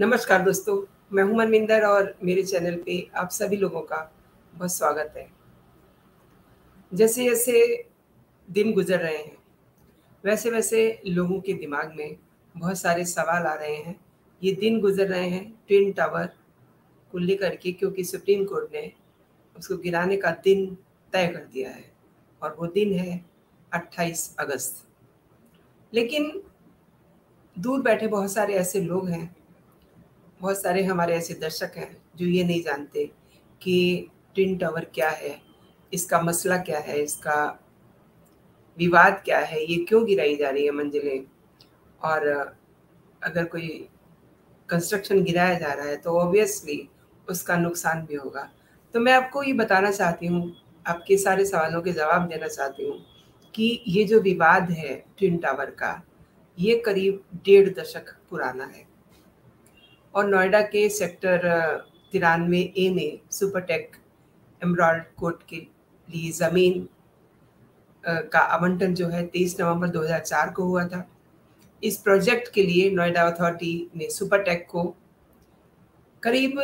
नमस्कार दोस्तों, मैं हूं मनविंदर और मेरे चैनल पे आप सभी लोगों का बहुत स्वागत है। जैसे-जैसे दिन गुज़र रहे हैं, वैसे-वैसे लोगों के दिमाग में बहुत सारे सवाल आ रहे हैं। ये दिन गुज़र रहे हैं ट्विन टावर को लेकर के क्योंकि सुप्रीम कोर्ट ने उसको गिराने का दिन तय कर दिया है और वो दिन है 28 अगस्त। लेकिन दूर बैठे बहुत सारे ऐसे लोग हैं, बहुत सारे हमारे ऐसे दर्शक हैं जो ये नहीं जानते कि ट्विन टावर क्या है, इसका मसला क्या है, इसका विवाद क्या है, ये क्यों गिराई जा रही है मंजिलें और अगर कोई कंस्ट्रक्शन गिराया जा रहा है तो ऑब्वियसली उसका नुकसान भी होगा। तो मैं आपको ये बताना चाहती हूँ, आपके सारे सवालों के जवाब देना चाहती हूँ कि ये जो विवाद है ट्विन टावर का, ये करीब 1.5 दशक पुराना है और नोएडा के सेक्टर 93A में सुपरटेक एमराल्ड कोर्ट के लिए ज़मीन का आवंटन जो है 23 नवंबर 2004 को हुआ था। इस प्रोजेक्ट के लिए नोएडा अथॉरिटी ने सुपरटेक को करीब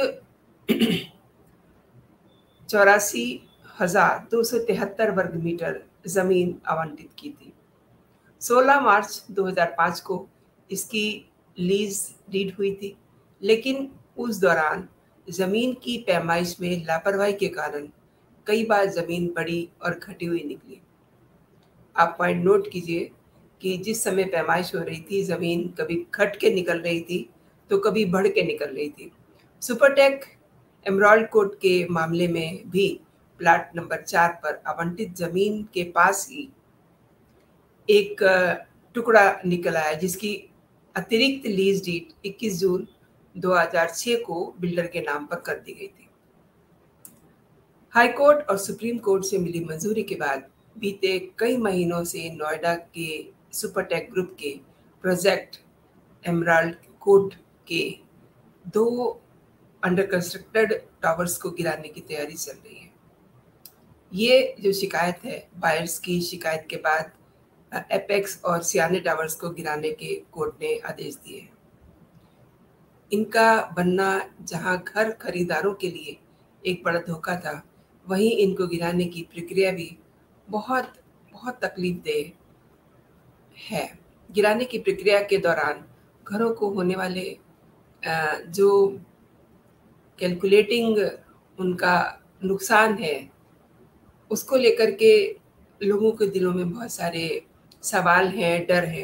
84,273 वर्ग मीटर ज़मीन आवंटित की थी। 16 मार्च 2005 को इसकी लीज डीड हुई थी, लेकिन उस दौरान ज़मीन की पैमाइश में लापरवाही के कारण कई बार ज़मीन बड़ी और घटी हुई निकली। आप पॉइंट नोट कीजिए कि जिस समय पैमाइश हो रही थी, ज़मीन कभी घट के निकल रही थी, तो कभी बढ़ के निकल रही थी। सुपरटेक एमराल्ड कोर्ट के मामले में भी प्लाट नंबर 4 पर आवंटित ज़मीन के पास ही एक टुकड़ा निकल आया जिसकी अतिरिक्त लीज डीड 21 जून 2006 को बिल्डर के नाम पर कर दी गई थी। हाई कोर्ट और सुप्रीम कोर्ट से मिली मंजूरी के बाद बीते कई महीनों से नोएडा के सुपरटेक ग्रुप के प्रोजेक्ट एमराल्ड कोर्ट के 2 अंडर कंस्ट्रक्टेड टावर्स को गिराने की तैयारी चल रही है। ये जो शिकायत है, बायर्स की शिकायत के बाद एपेक्स और सियाने टावर्स को गिराने के कोर्ट ने आदेश दिए हैं। इनका बनना जहां घर खरीदारों के लिए एक बड़ा धोखा था, वहीं इनको गिराने की प्रक्रिया भी बहुत बहुत तकलीफदेह है। गिराने की प्रक्रिया के दौरान घरों को होने वाले जो कैलकुलेटिंग उनका नुकसान है, उसको लेकर के लोगों के दिलों में बहुत सारे सवाल हैं, डर हैं।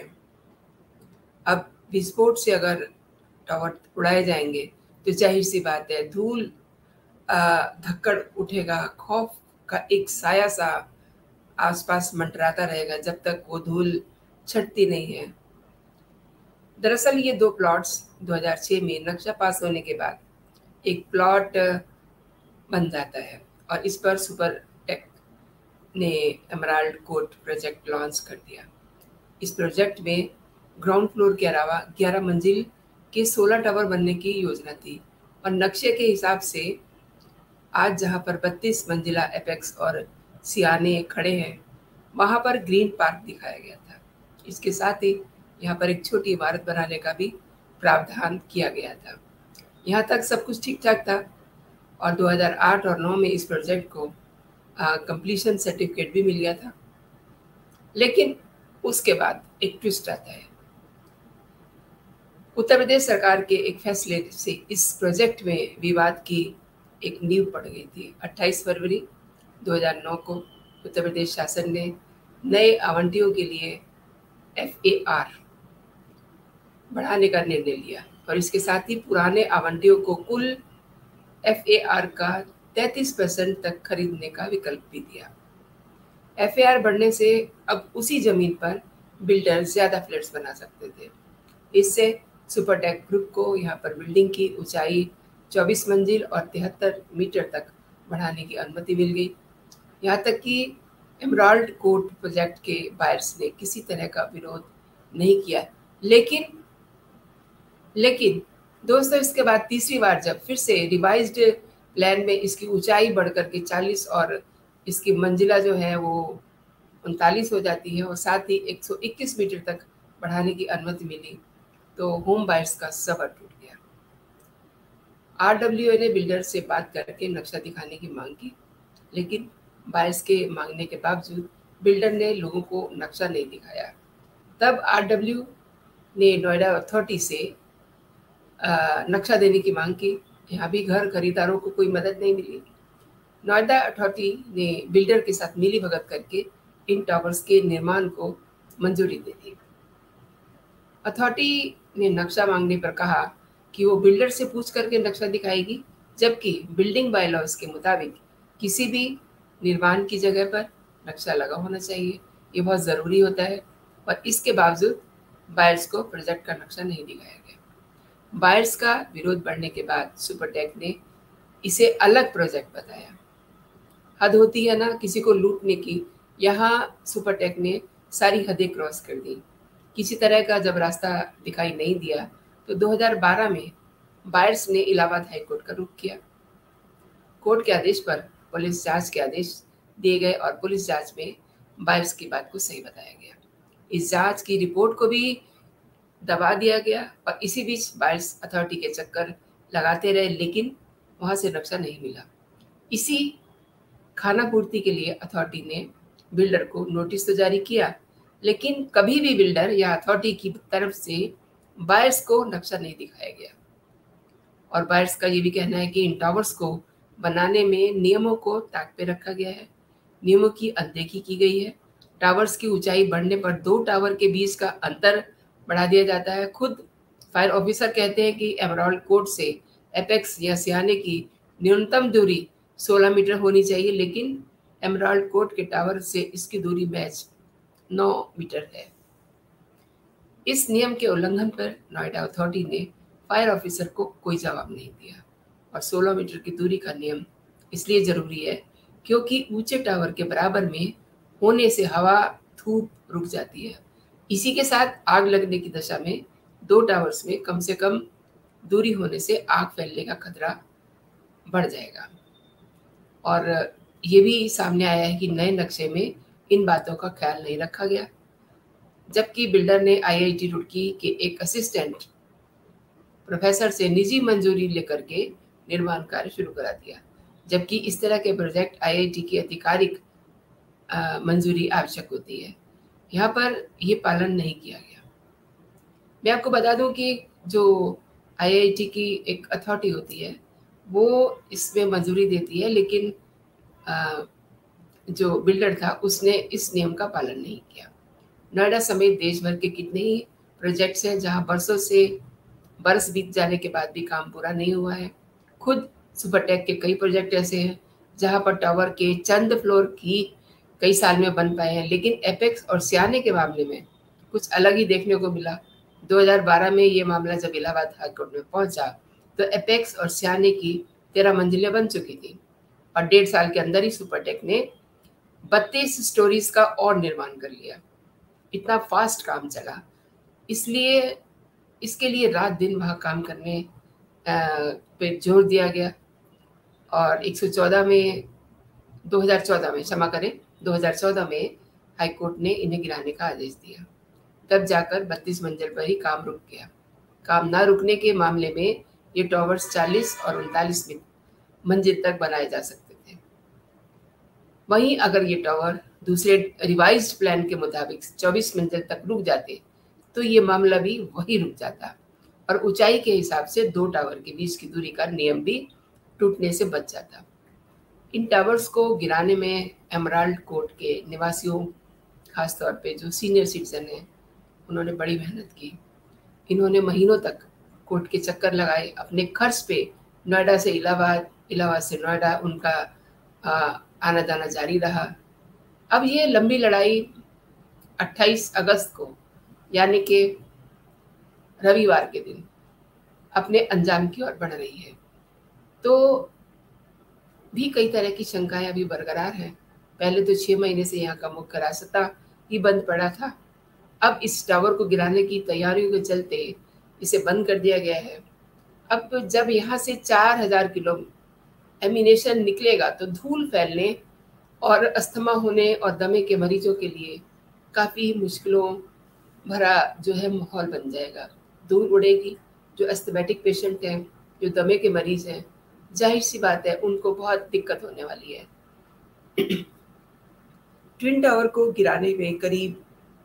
अब विस्फोट से अगर टावर उड़ाए जाएंगे तो जाहिर-सी बात है धूल धक्कड़ उठेगा, खौफ का एक साया-सा आस-पास मंडराता रहेगा जब तक वो धूल छँटती नहीं है। दरअसल ये 2 प्लॉट्स 2006 में नक्शा पास होने के बाद एक प्लॉट बन जाता है और इस पर सुपरटेक ने एमराल्ड कोर्ट प्रोजेक्ट लॉन्च कर दिया। इस प्रोजेक्ट में ग्राउंड फ्लोर के अलावा 11 मंजिल के 16 टावर बनने की योजना थी और नक्शे के हिसाब से आज जहां पर 32 मंजिला एपेक्स और सियाने खड़े हैं, वहां पर ग्रीन पार्क दिखाया गया था। इसके साथ ही यहाँ पर एक छोटी इमारत बनाने का भी प्रावधान किया गया था। यहाँ तक सब कुछ ठीक-ठाक था और 2008 और 9 में इस प्रोजेक्ट को कंप्लीशन सर्टिफिकेट भी मिल गया था। लेकिन उसके बाद एक ट्विस्ट आता है। उत्तर प्रदेश सरकार के एक फैसले से इस प्रोजेक्ट में विवाद की एक नींव पड़ गई थी। 28 फरवरी 2009 को उत्तर प्रदेश शासन ने नए आवंटियों के लिए FAR बढ़ाने का निर्णय लिया और इसके साथ ही पुराने आवंटियों को कुल FAR का 33% तक खरीदने का विकल्प भी दिया। FAR बढ़ने से अब उसी जमीन पर बिल्डर ज्यादा फ्लैट्स बना सकते थे। इससे सुपरटेक ग्रुप को यहाँ पर बिल्डिंग की ऊंचाई 24 मंजिल और 73 मीटर तक बढ़ाने की अनुमति मिल गई। यहाँ तक कि एमराल्ड कोर्ट प्रोजेक्ट के बायर्स ने किसी तरह का विरोध नहीं किया। लेकिन दोस्तों, इसके बाद तीसरी बार जब फिर से रिवाइज्ड प्लान में इसकी ऊंचाई बढ़कर के 40 और इसकी मंजिला जो है वो 39 हो जाती है और साथ ही 121 मीटर तक बढ़ाने की अनुमति मिली, तो होम बायर्स का सब्र टूट गया। RWA ने बिल्डर से बात करके नक्शा दिखाने की मांग की, लेकिन बायर्स के मांगने के बावजूद बिल्डर ने लोगों को नक्शा नहीं दिखाया। तब RW ने नोएडा अथॉरिटी से नक्शा देने की मांग की। यहाँ भी घर खरीदारों को कोई मदद नहीं मिली। नोएडा अथॉरिटी ने बिल्डर के साथ मिलीभगत करके इन टावर्स के निर्माण को मंजूरी दे दी। अथॉरिटी ने नक्शा मांगने पर कहा कि वो बिल्डर से पूछ करके नक्शा दिखाएगी, जबकि बिल्डिंग बायलॉज के मुताबिक किसी भी निर्माण की जगह पर नक्शा लगा होना चाहिए। ये बहुत ज़रूरी होता है, और इसके बावजूद बायर्स को प्रोजेक्ट का नक्शा नहीं दिखाया गया। बायर्स का विरोध बढ़ने के बाद सुपरटेक ने इसे अलग प्रोजेक्ट बताया। हद होती है ना किसी को लूटने की। यहाँ सुपरटेक ने सारी हदें क्रॉस कर दी। किसी तरह का जब रास्ता दिखाई नहीं दिया तो 2012 में बायर्स ने इलाहाबाद हाईकोर्ट का रुख किया। कोर्ट के आदेश पर पुलिस जांच के आदेश दिए गए और पुलिस जांच में बायर्स की बात को सही बताया गया। इस जांच की रिपोर्ट को भी दबा दिया गया और इसी बीच बायर्स अथॉरिटी के चक्कर लगाते रहे, लेकिन वहां से नक्शा नहीं मिला। इसी खाना पूर्ति के लिए अथॉरिटी ने बिल्डर को नोटिस तो जारी किया, लेकिन कभी भी बिल्डर या अथॉरिटी की तरफ से बायर्स को नक्शा नहीं दिखाया गया। और बायर्स का ये भी कहना है कि इन टावर्स को बनाने में नियमों को ताक पे रखा गया है, नियमों की अनदेखी की गई है। टावर्स की ऊंचाई बढ़ने पर 2 टावर के बीच का अंतर बढ़ा दिया जाता है। खुद फायर ऑफिसर कहते हैं कि एमराल्ड कोर्ट से एपेक्स या सियाने की न्यूनतम दूरी 16 मीटर होनी चाहिए, लेकिन एमराल्ड कोर्ट के टावर से इसकी दूरी महज 9 मीटर है। इस नियम के उल्लंघन पर नोएडा अथॉरिटी ने फायर ऑफिसर को कोई जवाब नहीं दिया। और 16 मीटर की दूरी का नियम इसलिए जरूरी है क्योंकि ऊंचे टावर के बराबर में होने से हवा धूप रुक जाती है। इसी के साथ आग लगने की दशा में 2 टावर्स में कम से कम दूरी होने से आग फैलने का खतरा बढ़ जाएगा। और ये भी सामने आया है कि नए नक्शे में इन बातों का ख्याल नहीं रखा गया, जबकि बिल्डर ने IIT रुड़की के एक असिस्टेंट प्रोफेसर से निजी मंजूरी लेकर के निर्माण कार्य शुरू करा दिया, जबकि इस तरह के प्रोजेक्ट IIT की आधिकारिक मंजूरी आवश्यक होती है। यहाँ पर ये पालन नहीं किया गया। मैं आपको बता दूं कि जो IIT की एक अथॉरिटी होती है वो इसमें मंजूरी देती है, लेकिन जो बिल्डर था उसने इस नियम का पालन नहीं किया। नोएडा समेत देश भर के कितने ही प्रोजेक्ट्स हैं जहां बरसों से बरस बीत जाने के बाद भी काम पूरा नहीं हुआ है। खुद सुपरटेक के कई प्रोजेक्ट ऐसे हैं जहां पर टावर के चंद फ्लोर की कई साल में बन पाए हैं, लेकिन एपेक्स और सियाने के मामले में कुछ अलग ही देखने को मिला। 2012 में ये मामला जब इलाहाबाद हाईकोर्ट में पहुंचा तो एपेक्स और सियाने की 13 मंजिलें बन चुकी थी और 1.5 साल के अंदर ही सुपरटेक ने 32 स्टोरीज का और निर्माण कर लिया। इतना फास्ट काम चला, इसलिए इसके लिए रात दिन वहाँ काम करने पे जोर दिया गया। और 114 में 2014 में क्षमा करें 2014 में हाईकोर्ट ने इन्हें गिराने का आदेश दिया। तब जाकर 32 मंजिल पर ही काम रुक गया। काम ना रुकने के मामले में ये टावर्स 40 और 39 मंजिल तक बनाए जा सकते थे। वहीं अगर ये टावर दूसरे रिवाइज्ड प्लान के मुताबिक 24 मंजिल तक रुक जाते तो ये मामला भी वही रुक जाता और ऊंचाई के हिसाब से 2 टावर के बीच की दूरी का नियम भी टूटने से बच जाता। इन टावर्स को गिराने में एमराल्ड कोर्ट के निवासियों, खासतौर पे जो सीनियर सिटीजन हैं, उन्होंने बड़ी मेहनत की। इन्होंने महीनों तक कोर्ट के चक्कर लगाए, अपने खर्च पे नोएडा से इलाहाबाद, इलाहाबाद से नोएडा उनका आना जाना जारी रहा। अब ये लंबी लड़ाई 28 अगस्त को यानी कि रविवार के दिन अपने अंजाम की ओर बढ़ रही है। तो भी कई तरह की शंकाएं अभी बरकरार हैं। पहले तो 6 महीने से यहाँ का मुख्य रास्ता ही बंद पड़ा था। अब इस टावर को गिराने की तैयारियों के चलते इसे बंद कर दिया गया है। अब जब यहाँ से 4000 किलो एमिनेशन निकलेगा तो धूल फैलने और अस्थमा होने और दमे के मरीजों के लिए काफ़ी मुश्किलों भरा जो है माहौल बन जाएगा। धूल उड़ेगी, जो एस्थमेटिक पेशेंट हैं, जो दमे के मरीज हैं, जाहिर सी बात है उनको बहुत दिक्कत होने वाली है। ट्विन टावर को गिराने में करीब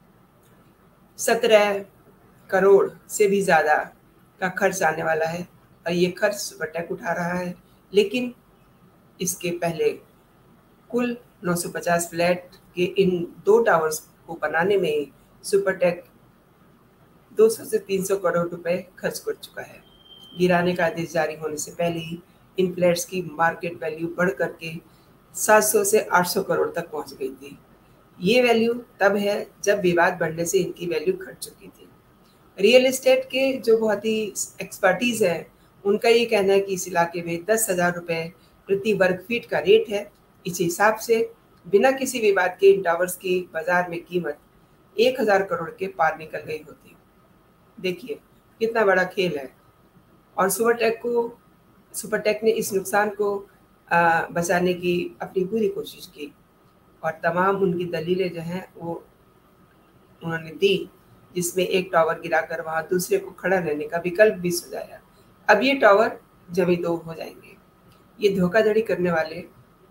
17 करोड़ से भी ज़्यादा का खर्च आने वाला है और ये खर्च सुपरटेक उठा रहा है। लेकिन इसके पहले कुल 950 फ्लैट के इन 2 टावर्स को बनाने में सुपरटेक 200 से 300 करोड़ रुपए खर्च कर चुका है। गिराने का आदेश जारी होने से पहले ही इन फ्लैट्स की मार्केट वैल्यू बढ़ करके 700 से 800 करोड़ तक पहुंच गई थी। ये वैल्यू तब है जब विवाद बढ़ने से इनकी वैल्यू घट चुकी थी। रियल एस्टेट के जो बहुत ही एक्सपर्टीज है, उनका ये कहना है कि इस इलाके में 10,000 रुपये प्रति वर्ग फीट का रेट है। इस हिसाब से बिना किसी विवाद के इन टावर्स की बाजार में कीमत 1,000 करोड़ के पार निकल गई होती। देखिए कितना बड़ा खेल है। और सुपरटेक ने इस नुकसान को बचाने की अपनी पूरी कोशिश की और तमाम उनकी दलीलें जो हैं वो उन्होंने दी, जिसमें एक टावर गिराकर वहाँ दूसरे को खड़ा रहने का विकल्प भी सुझाया। अब ये टावर जमी दो हो जाएंगे। ये धोखाधड़ी करने वाले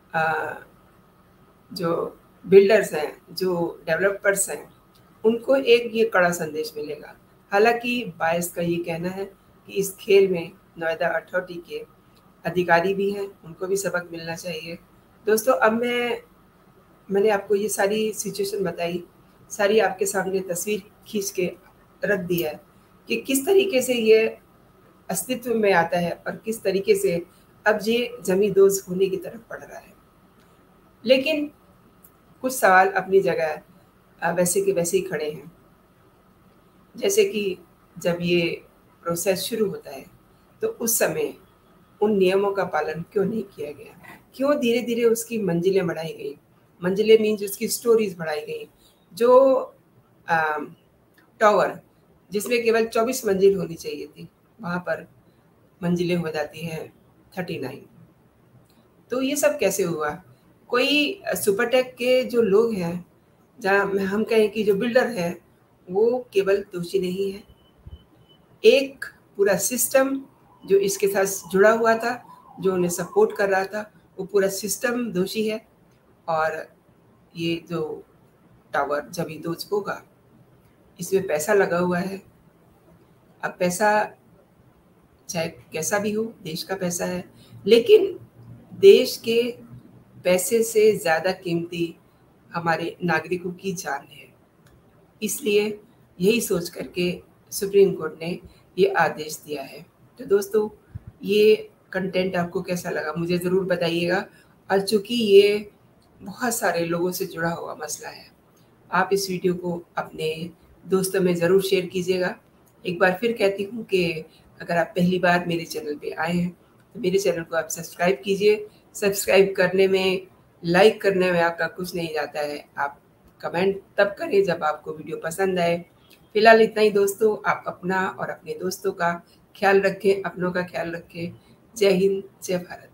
जो बिल्डर्स हैं, जो डेवलपर्स हैं, उनको एक ये कड़ा संदेश मिलेगा। हालांकि बायस का ये कहना है कि इस खेल में नोएडा अथॉरिटी के अधिकारी भी हैं, उनको भी सबक मिलना चाहिए। दोस्तों, अब मैंने आपको ये सारी सिचुएशन बताई, सारी आपके सामने तस्वीर खींच के रख दिया है कि किस तरीके से ये अस्तित्व में आता है और किस तरीके से अब ये जमींदोज होने की तरफ बढ़ रहा है। लेकिन कुछ सवाल अपनी जगह वैसे के वैसे ही खड़े हैं। जैसे कि जब ये प्रोसेस शुरू होता है तो उस समय उन नियमों का पालन क्यों नहीं किया गया? क्यों धीरे धीरे उसकी मंजिलें बढ़ाई गई? मंजिलें मीन्स उसकी स्टोरीज बढ़ाई गई। जो टावर जिसमें केवल 24 मंजिल होनी चाहिए थी, वहाँ पर मंजिलें हो जाती हैं 39। तो ये सब कैसे हुआ? कोई सुपरटेक के जो लोग हैं, जहाँ हम कहें कि जो बिल्डर है, वो केवल दोषी नहीं है। एक पूरा सिस्टम जो इसके साथ जुड़ा हुआ था, जो उन्हें सपोर्ट कर रहा था, वो पूरा सिस्टम दोषी है। और ये जो टावर जमींदोज होगा, इसमें पैसा लगा हुआ है। अब पैसा चाहे कैसा भी हो, देश का पैसा है, लेकिन देश के पैसे से ज़्यादा कीमती हमारे नागरिकों की जान है। इसलिए यही सोच करके सुप्रीम कोर्ट ने ये आदेश दिया है। तो दोस्तों, ये कंटेंट आपको कैसा लगा मुझे ज़रूर बताइएगा। और चूँकि ये बहुत सारे लोगों से जुड़ा हुआ मसला है, आप इस वीडियो को अपने दोस्तों में ज़रूर शेयर कीजिएगा। एक बार फिर कहती हूँ कि अगर आप पहली बार मेरे चैनल पे आए हैं तो मेरे चैनल को आप सब्सक्राइब कीजिए। सब्सक्राइब करने में, लाइक करने में आपका कुछ नहीं जाता है। आप कमेंट तब करें जब आपको वीडियो पसंद आए। फिलहाल इतना ही दोस्तों। आप अपना और अपने दोस्तों का ख्याल रखें, अपनों का ख्याल रखें। जय हिंद, जय भारत।